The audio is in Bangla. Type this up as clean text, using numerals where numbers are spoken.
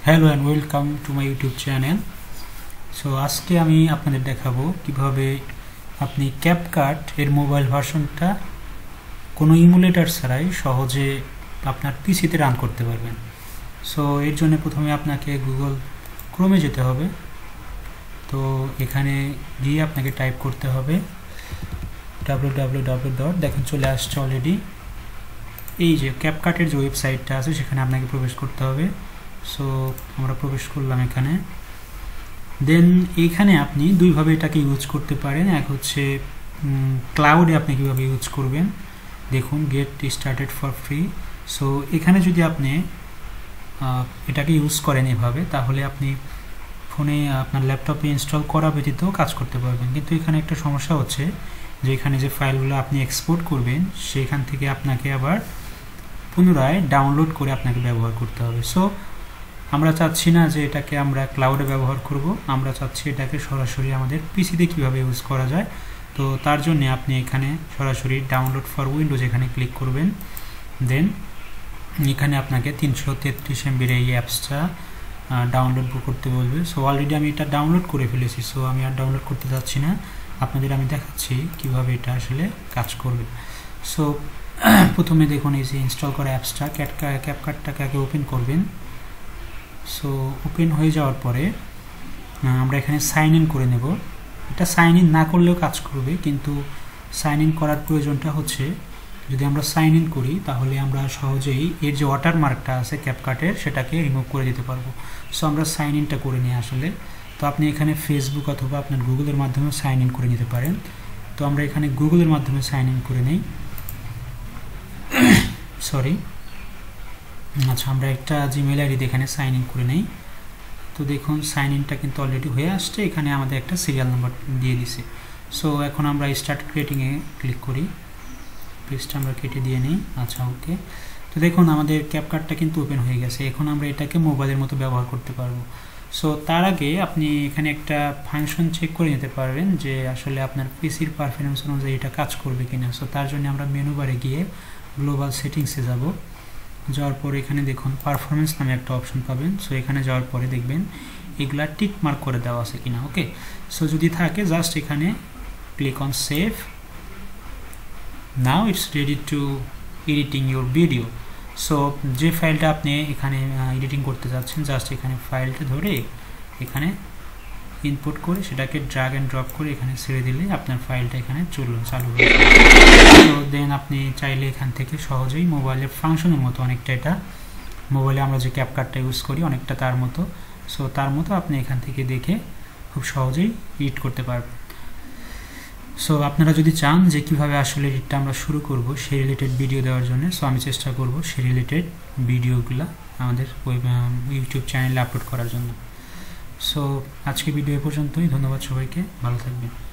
Hello and welcome to my YouTube channel. So আজকে আমি আপনাদের দেখাবো কিভাবে আপনি ক্যাপকাট এর মোবাইল ভার্সনটা কোনো ইমুলেটর ছাড়াই সহজে আপনার পিসিতে রান করতে পারবেন। সো এর জন্য প্রথমে আপনাকে গুগল ক্রোমে যেতে হবে। তো এখানে গিয়ে আপনাকে টাইপ করতে হবে www. দেখুন চলে আসছে অলরেডি। এই যে ক্যাপকাটের যে ওয়েবসাইটটা আছে সেখানে আপনাকে প্রবেশ করতে হবে। সো আমরা প্রবেশ করলাম এখানে। দেন এইখানে আপনি দুইভাবে এটাকে ইউজ করতে পারেন। এক হচ্ছে ক্লাউডে আপনি কীভাবে ইউজ করবেন, দেখুন get started for free. So এখানে যদি আপনি এটাকে ইউজ করেন এভাবে, তাহলে আপনি ফোনে আপনার ল্যাপটপে ইনস্টল করা ব্যতীত কাজ করতে পারবেন। কিন্তু এখানে একটা সমস্যা হচ্ছে যে এখানে যে ফাইলগুলো আপনি এক্সপোর্ট করবেন সেখান থেকে আপনাকে আবার পুনরায় ডাউনলোড করে আপনাকে ব্যবহার করতে হবে। সো আমরা চাচ্ছি না যে এটাকে আমরা ক্লাউডে ব্যবহার করব, আমরা চাচ্ছি এটাকে সরাসরি আমাদের পিসিতে কীভাবে ইউজ করা যায়। তো তার জন্য আপনি এখানে সরাসরি ডাউনলোড ফর উইন্ডোজ এখানে ক্লিক করবেন। দেন এখানে আপনাকে 333 MBর এই অ্যাপসটা ডাউনলোড করতে বলবে। সো অলরেডি আমি এটা ডাউনলোড করে ফেলেছি, সো আমি আর ডাউনলোড করতে যাচ্ছি না, আপনাদের আমি দেখাচ্ছি কিভাবে এটা আসলে কাজ করবে। সো প্রথমে দেখুন এই যে ইনস্টল করা অ্যাপসটা ক্যাপকাটটাকে আগে ওপেন করবেন। সো ওপেন হয়ে যাওয়ার পরে আমরা এখানে সাইন ইন করে নেব। এটা সাইন ইন না করলেও কাজ করবে, কিন্তু সাইন ইন করার প্রয়োজনটা হচ্ছে যদি আমরা সাইন ইন করি তাহলে আমরা সহজেই এর যে ওয়াটারমার্কটা আছে ক্যাপকাটের সেটাকে রিমুভ করে দিতে পারবো। সো আমরা সাইন ইনটা করে নিই আসলে। তো আপনি এখানে ফেসবুক অথবা আপনার গুগলের মাধ্যমে সাইন ইন করে নিতে পারেন। তো আমরা এখানে গুগলের মাধ্যমে সাইন ইন করে নিই। সরি, আচ্ছা আমরা একটা জিমেল আইডি এখানে সাইন ইন করে নেই। তো দেখুন সাইন ইনটা কিন্তু অলরেডি হয়ে আসছে, এখানে আমাদের একটা সিরিয়াল নাম্বার দিয়ে দিছে। সো এখন আমরা স্টার্ট ক্রিয়েটিংয়ে ক্লিক করি, পেজটা আমরা কেটে দিয়ে নিই। আচ্ছা ওকে, তো দেখুন আমাদের ক্যাপকাটটা কিন্তু ওপেন হয়ে গেছে। এখন আমরা এটাকে মোবাইলের মতো ব্যবহার করতে পারবো। সো তার আগে আপনি এখানে একটা ফাংশন চেক করে নিতে পারবেন যে আসলে আপনার পিসির পারফরমেন্স অনুযায়ী এটা কাজ করবে কিনা। সো তার জন্য আমরা মেনু বারে গিয়ে গ্লোবাল সেটিংসে যাব। যাওয়ার পরে এখানে দেখুন পারফরমেন্স নামে একটা অপশন পাবেন। সো এখানে যাওয়ার পরে দেখবেন এগুলা টিক মার্ক করে দেওয়া আছে কিনা। ওকে, সো যদি থাকে জাস্ট এখানে click on save. Now it's ready to editing your video. So যে ফাইলটা আপনি এখানে এডিটিং করতে যাচ্ছেন জাস্ট এখানে ফাইলটা ধরে এখানে ইনপুট করে সেটাকে ড্র্যাগ অ্যান্ড ড্রপ করে এখানে ছেড়ে দিলে আপনার ফাইলটা এখানে চালু হয়ে যাবে। তো দেন আপনি চাইলে এখান থেকে সহজেই মোবাইলের ফাংশনের মতো অনেকটা, এটা মোবাইলে আমরা যে ক্যাপকাটটা ইউজ করি অনেকটা তার মতো। সো তার মতো আপনি এখান থেকে দেখে খুব সহজেই এডিট করতে পারবেন। সো আপনারা যদি চান যে কীভাবে আসলে এডিটটা আমরা শুরু করব সেই রিলেটেড ভিডিও দেওয়ার জন্য, সো আমি চেষ্টা করব সেই রিলেটেড ভিডিওগুলো আমাদের ইউটিউব চ্যানেলে আপলোড করার জন্য। সো আজকে ভিডিও এ পর্যন্তই, ধন্যবাদ সবাইকে, ভালো থাকবেন।